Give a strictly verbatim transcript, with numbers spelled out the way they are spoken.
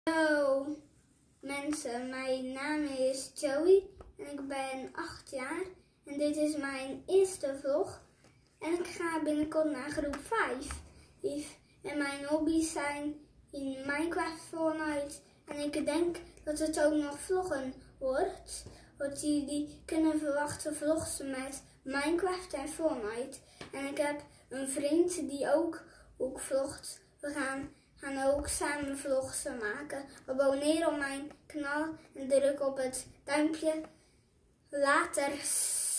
Hallo mensen, mijn naam is Joey en ik ben acht jaar en dit is mijn eerste vlog en ik ga binnenkort naar groep vijf. En mijn hobby's zijn in Minecraft, Fortnite en ik denk dat het ook nog vloggen wordt. Want jullie kunnen verwachten vlogs met Minecraft en Fortnite. En ik heb een vriend die ook, ook vlogt. We gaan gaan ook samen vlogs maken. Abonneer op mijn kanaal en druk op het duimpje. Later.